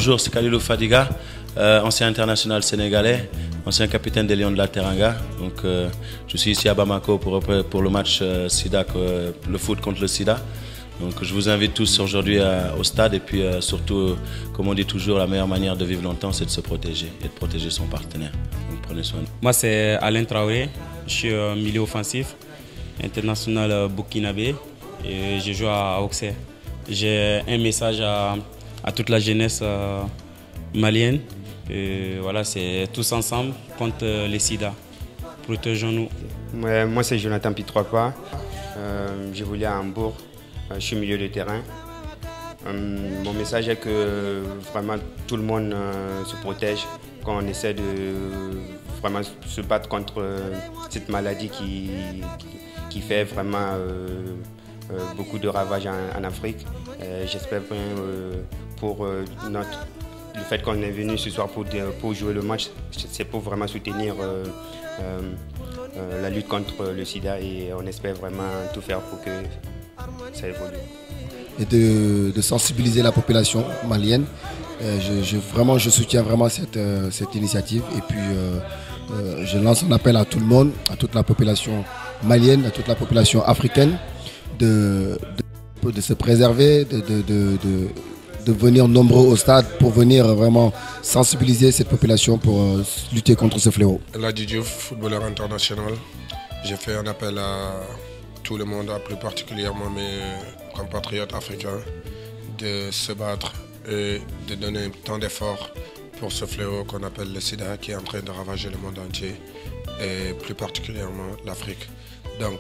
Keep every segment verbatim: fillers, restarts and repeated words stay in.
bonjour, c'est Khalilou Fadiga, euh, ancien international sénégalais, ancien capitaine des Lions de la Teranga. Donc, euh, je suis ici à Bamako pour, pour le match euh, SIDA, euh, le foot contre le sida. Donc, je vous invite tous aujourd'hui euh, au stade et puis euh, surtout, euh, comme on dit toujours, la meilleure manière de vivre longtemps, c'est de se protéger et de protéger son partenaire. Donc, prenez soin de vous. Moi, c'est Alain Traoré, je suis euh, milieu offensif, international euh, burkinabé et je joue à Auxerre. J'ai un message à, à toute la jeunesse euh, malienne. Et voilà, c'est tous ensemble contre les sida. Protégeons-nous. Ouais, moi, c'est Jonathan Pitropa. Euh, J'évolue à Hambourg. Euh, je suis milieu de terrain. Euh, mon message est que vraiment tout le monde euh, se protège quand on essaie de vraiment se battre contre euh, cette maladie qui, qui, qui fait vraiment euh, euh, beaucoup de ravages en, en Afrique. J'espère bien euh, pour euh, notre, le fait qu'on est venu ce soir pour, pour jouer le match, c'est pour vraiment soutenir euh, euh, euh, la lutte contre le sida et on espère vraiment tout faire pour que ça évolue. Et de, de sensibiliser la population malienne. Euh, je, je, vraiment, je soutiens vraiment cette, euh, cette initiative et puis euh, euh, je lance un appel à tout le monde, à toute la population malienne, à toute la population africaine de, de, de se préserver, de, de, de, de, de venir nombreux au stade pour venir vraiment sensibiliser cette population pour euh, lutter contre ce fléau. Ladji Diouf, footballeur international, j'ai fait un appel à tout le monde, plus particulièrement mes compatriotes africains, de se battre et de donner tant d'efforts pour ce fléau qu'on appelle le sida qui est en train de ravager le monde entier et plus particulièrement l'Afrique. Donc,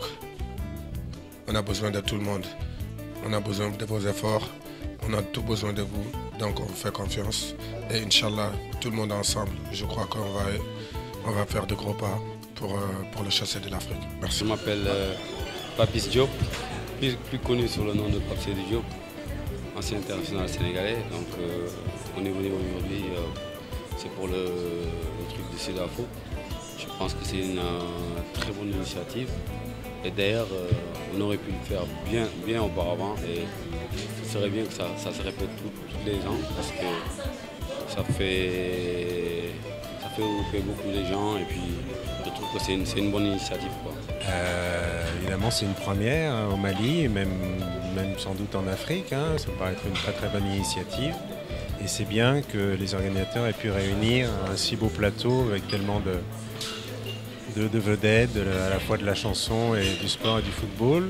on a besoin de tout le monde, on a besoin de vos efforts, on a tout besoin de vous, donc on vous fait confiance et Inch'Allah, tout le monde ensemble, je crois qu'on va, on va faire de gros pas pour, pour le chasser de l'Afrique. Merci. Je m'appelle euh, Papis Diop, plus, plus connu sous le nom de Papis Diop, ancien international sénégalais. Donc euh, on est venu aujourd'hui, euh, c'est pour le, le truc du SIDA-Fou. Je pense que c'est une euh, très bonne initiative. Et d'ailleurs, euh, on aurait pu le faire bien, bien auparavant. Et ce serait bien que ça, ça se répète tous les ans parce que ça fait, ça fait occuper beaucoup de gens. Et puis je trouve que c'est une, une bonne initiative, quoi. Euh, évidemment, c'est une première hein, au Mali et même, même sans doute en Afrique. Hein, ça me paraît être une très très bonne initiative. Et c'est bien que les organisateurs aient pu réunir un si beau plateau avec tellement de, de, de vedettes, de, à la fois de la chanson et du sport et du football.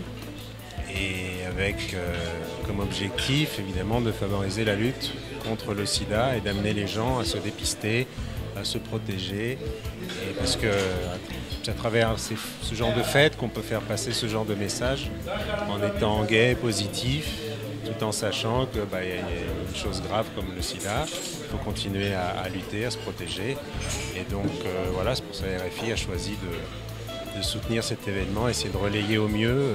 Et avec euh, comme objectif, évidemment, de favoriser la lutte contre le sida et d'amener les gens à se dépister, à se protéger. Et parce que c'est à travers ces, ce genre de fêtes qu'on peut faire passer ce genre de message en étant gai, positif, tout en sachant qu'il bah, y a une chose grave comme le sida. Il faut continuer à, à lutter, à se protéger. Et donc euh, voilà, c'est pour ça que R F I a choisi de, de soutenir cet événement, essayer de relayer au mieux euh,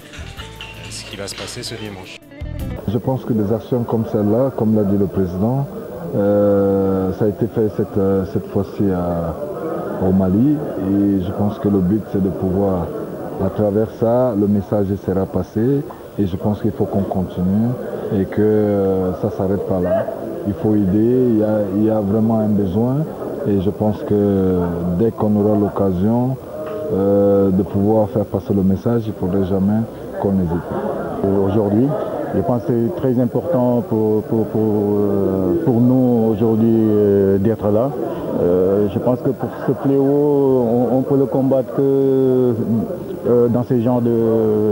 ce qui va se passer ce dimanche. Je pense que des actions comme celle-là, comme l'a dit le président, euh, ça a été fait cette, cette fois-ci au Mali et je pense que le but c'est de pouvoir, à travers ça, le message sera passé et je pense qu'il faut qu'on continue et que euh, ça ne s'arrête pas là. Il faut aider, il y, a, il y a vraiment un besoin et je pense que dès qu'on aura l'occasion euh, de pouvoir faire passer le message, il ne faudrait jamais qu'on hésite. Aujourd'hui, je pense que c'est très important pour, pour, pour, pour nous aujourd'hui euh, d'être là. Euh, je pense que pour ce fléau, on, on peut le combattre que euh, dans ce genre de,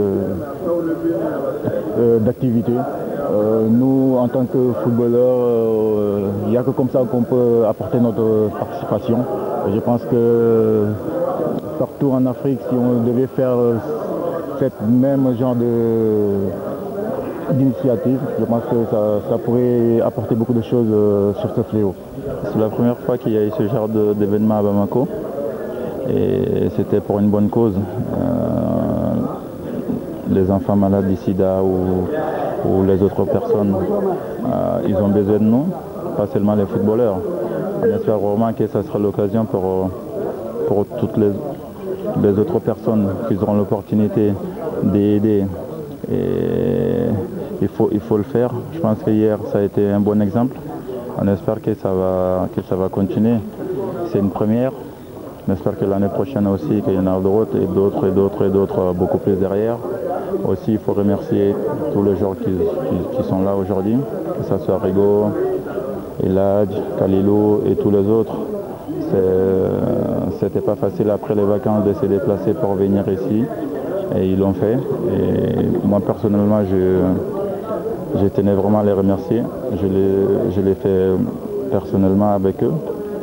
euh, d'activités. Euh, nous, en tant que footballeurs, il euh, n'y a que comme ça qu'on peut apporter notre participation. Et je pense que partout en Afrique, si on devait faire cette même genre de d'initiative, je pense que ça, ça pourrait apporter beaucoup de choses euh, sur ce fléau. C'est la première fois qu'il y a eu ce genre d'événement à Bamako et c'était pour une bonne cause. Euh, les enfants malades du sida ou, ou les autres personnes, euh, ils ont besoin de nous, pas seulement les footballeurs. On espère vraiment que ça sera l'occasion pour, pour toutes les, les autres personnes qui auront l'opportunité d'aider. Et il faut, il faut le faire. Je pense que hier, ça a été un bon exemple. On espère que ça va, que ça va continuer. C'est une première. On espère que l'année prochaine aussi, qu'il y en a d'autres et d'autres et d'autres et d'autres beaucoup plus derrière. Aussi, il faut remercier tous les joueurs qui, qui, qui sont là aujourd'hui, que ce soit Rigo, Eladj, Kalilou et tous les autres. C'était pas facile après les vacances de se déplacer pour venir ici et ils l'ont fait. Et moi personnellement, je, je tenais vraiment à les remercier. Je l'ai fait personnellement avec eux.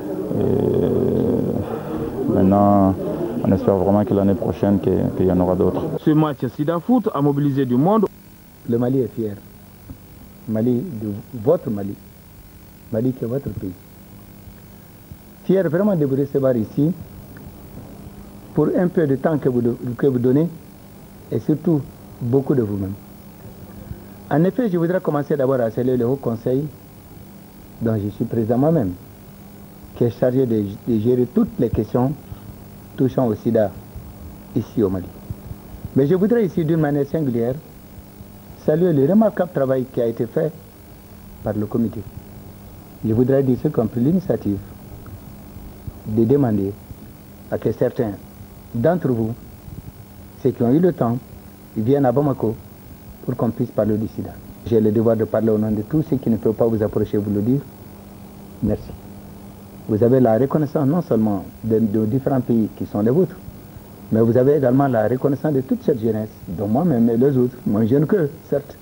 Et maintenant, on espère vraiment que l'année prochaine, qu'il qu'il y en aura d'autres. Ce match Sida Foot a mobilisé du monde. Le Mali est fier. Mali, de votre Mali. Mali qui est votre pays. Fier vraiment de vous recevoir ici pour un peu de temps que vous, que vous donnez et surtout beaucoup de vous-même. En effet, je voudrais commencer d'abord à saluer le Haut Conseil dont je suis président moi-même, qui est chargé de, de gérer toutes les questions touchant au sida ici au Mali. Mais je voudrais ici d'une manière singulière saluer le remarquable travail qui a été fait par le comité. Je voudrais dire ceux qui ont pris l'initiative de demander à que certains d'entre vous, ceux qui ont eu le temps, ils viennent à Bamako pour qu'on puisse parler du sida. J'ai le devoir de parler au nom de tous ceux qui ne peuvent pas vous approcher, vous le dire. Merci. Vous avez la reconnaissance non seulement de, de différents pays qui sont les vôtres, mais vous avez également la reconnaissance de toute cette jeunesse, dont moi-même et les autres, moins jeunes qu'eux, certes.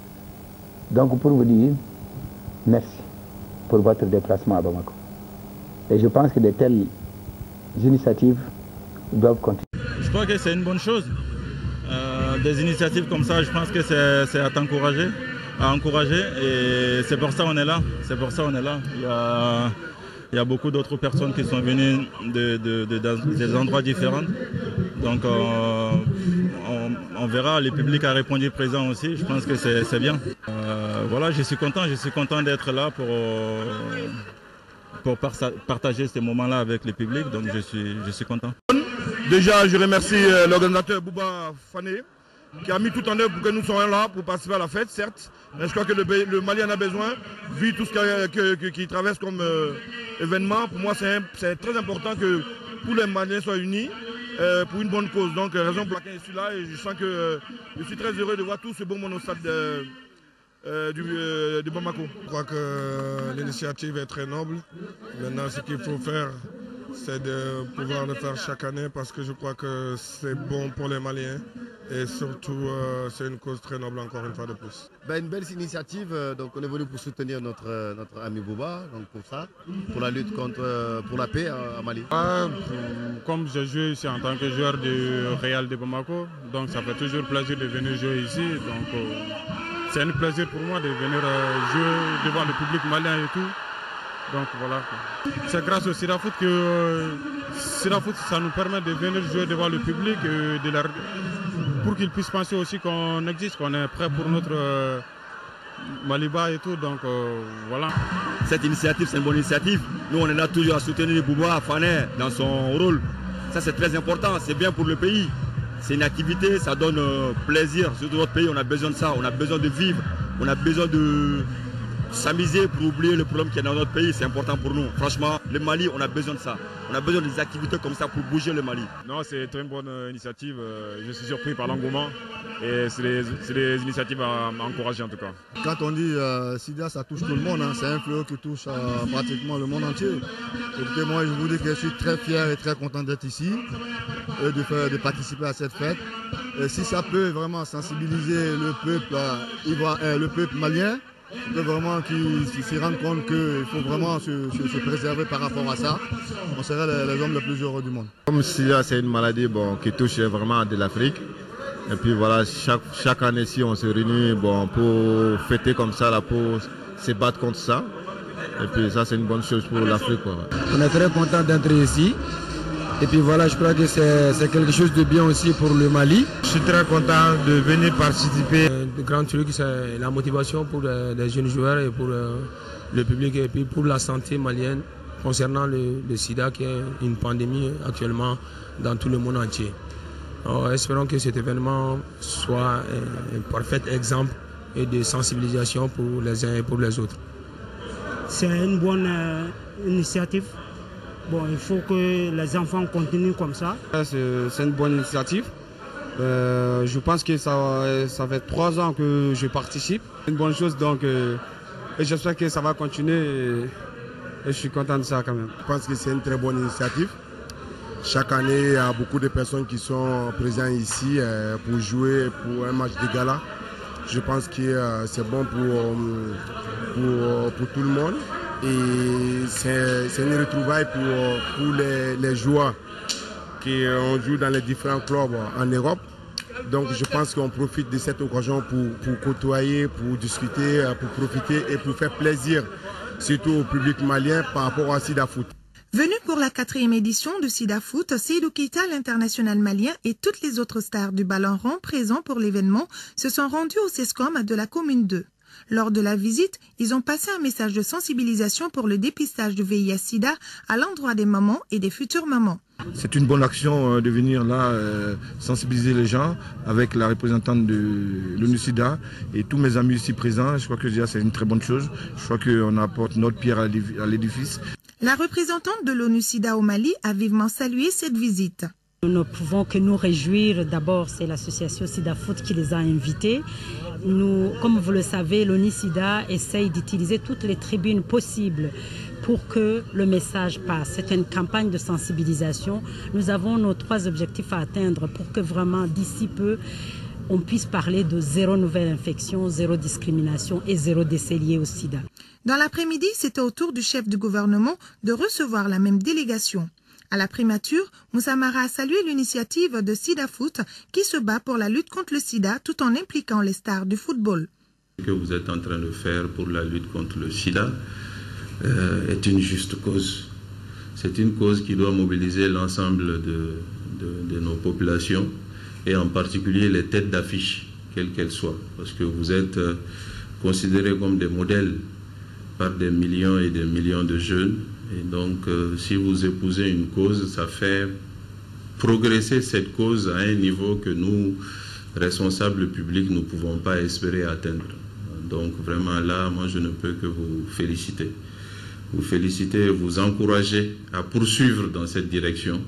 Donc pour vous dire, merci pour votre déplacement à Bamako. Et je pense que de telles initiatives doivent continuer. Je crois que c'est une bonne chose. Euh, des initiatives comme ça, je pense que c'est à t'encourager, à encourager. Et c'est pour ça qu'on est là. C'est pour ça qu'on est là. Il y a, il y a beaucoup d'autres personnes qui sont venues de, de, de, de, des endroits différents. Donc euh, on, on verra. Le public a répondu présent aussi. Je pense que c'est bien. Euh, voilà, je suis content. Je suis content d'être là pour... Euh, pour partager ces moments-là avec le public, donc je suis, je suis content. Déjà, je remercie l'organisateur Bouba Fané qui a mis tout en œuvre pour que nous soyons là pour participer à la fête, certes. Mais je crois que le, le Mali en a besoin, vu tout ce qu'il que, que, traverse comme euh, événement. Pour moi, c'est très important que tous les Maliens soient unis euh, pour une bonne cause. Donc, raison pour laquelle je suis là et je sens que euh, je suis très heureux de voir tout ce beau monde au stade de, Euh, du, euh, de Bamako. Je crois que euh, l'initiative est très noble. Maintenant, ce qu'il faut faire, c'est de pouvoir le faire chaque année parce que je crois que c'est bon pour les Maliens et surtout euh, c'est une cause très noble encore une fois de plus. Ben, une belle initiative, donc on est venu pour soutenir notre, notre ami Bouba, donc pour ça, pour la lutte contre, pour la paix à, à Mali. Ah, comme je joue ici en tant que joueur du Real de Bamako, donc ça fait toujours plaisir de venir jouer ici. Donc, euh, c'est un plaisir pour moi de venir euh, jouer devant le public malien et tout. Donc voilà. C'est grâce au Sida Foot que euh, Sida Foot, ça nous permet de venir jouer devant le public et de leur, pour qu'ils puissent penser aussi qu'on existe, qu'on est prêt pour notre euh, Maliba et tout. Donc euh, voilà. Cette initiative, c'est une bonne initiative. Nous, on est là toujours à soutenir Bouba Fané dans son rôle. Ça, c'est très important. C'est bien pour le pays. C'est une activité, ça donne euh, plaisir. Surtout notre pays, on a besoin de ça. On a besoin de vivre. On a besoin de s'amuser pour oublier le problème qu'il y a dans notre pays. C'est important pour nous. Franchement, le Mali, on a besoin de ça. On a besoin des activités comme ça pour bouger le Mali. Non, c'est une très bonne euh, initiative. Euh, je suis surpris par l'engouement. Et c'est des, des initiatives à, à encourager en tout cas. Quand on dit euh, Sida, ça touche tout le monde. Hein. C'est un fléau qui touche euh, pratiquement le monde entier. Écoutez, moi, je vous dis que je suis très fier et très content d'être ici et de, faire, de participer à cette fête. Et si ça peut vraiment sensibiliser le peuple, euh, euh, le peuple malien, de vraiment qu'ils se rendent compte qu'il faut vraiment se, se, se préserver par rapport à ça, on serait les, les hommes les plus heureux du monde. Comme Sida, c'est une maladie bon, qui touche vraiment de l'Afrique. Et puis voilà, chaque, chaque année ici, on se réunit bon, pour fêter comme ça, là, pour se battre contre ça. Et puis ça, c'est une bonne chose pour l'Afrique. On est très content d'être ici. Et puis voilà, je crois que c'est quelque chose de bien aussi pour le Mali. Je suis très content de venir participer. Le grand truc, c'est la motivation pour les jeunes joueurs et pour le public et puis pour la santé malienne concernant le, le sida qui est une pandémie actuellement dans tout le monde entier. Alors, espérons que cet événement soit un, un parfait exemple et de sensibilisation pour les uns et pour les autres. c'est une bonne euh, initiative. Bon, il faut que les enfants continuent comme ça. C'est une bonne initiative. Euh, je pense que ça, ça fait trois ans que je participe. C'est une bonne chose, donc euh, et j'espère que ça va continuer et, et je suis content de ça quand même. Je pense que c'est une très bonne initiative. Chaque année, il y a beaucoup de personnes qui sont présentes ici euh, pour jouer pour un match de gala. Je pense que euh, c'est bon pour, pour, pour tout le monde et c'est une retrouvaille pour, pour les, les joueurs qui ont joué dans les différents clubs en Europe. Donc je pense qu'on profite de cette occasion pour, pour côtoyer, pour discuter, pour profiter et pour faire plaisir surtout au public malien par rapport à Sida Foot. Venu pour la quatrième édition de Sida Foot, Seydou Keita, l'international malien et toutes les autres stars du ballon rond présents pour l'événement se sont rendus au CESCOM de la commune deux. Lors de la visite, ils ont passé un message de sensibilisation pour le dépistage du V I H sida à l'endroit des mamans et des futures mamans. C'est une bonne action de venir là euh, sensibiliser les gens avec la représentante de l'ONU SIDA et tous mes amis ici présents. Je crois que déjà c'est une très bonne chose. Je crois qu'on apporte notre pierre à l'édifice. La représentante de l'ONU SIDA au Mali a vivement salué cette visite. Nous ne pouvons que nous réjouir. D'abord, c'est l'association Sida Foot qui les a invités. Nous, comme vous le savez, l'ONU SIDA essaye d'utiliser toutes les tribunes possibles pour que le message passe. C'est une campagne de sensibilisation. Nous avons nos trois objectifs à atteindre pour que vraiment d'ici peu, on puisse parler de zéro nouvelle infection, zéro discrimination et zéro décès lié au sida. Dans l'après-midi, c'était au tour du chef du gouvernement de recevoir la même délégation. À la primature, Moussa Mara a salué l'initiative de Sida Foot qui se bat pour la lutte contre le sida tout en impliquant les stars du football. Ce que vous êtes en train de faire pour la lutte contre le sida euh, est une juste cause. C'est une cause qui doit mobiliser l'ensemble de, de, de nos populations et en particulier les têtes d'affiche, quelles qu'elles soient. Parce que vous êtes euh, considérés comme des modèles par des millions et des millions de jeunes. Et donc, euh, si vous épousez une cause, ça fait progresser cette cause à un niveau que nous, responsables publics, ne pouvons pas espérer atteindre. Donc, vraiment, là, moi, je ne peux que vous féliciter. Vous féliciter et vous encourager à poursuivre dans cette direction.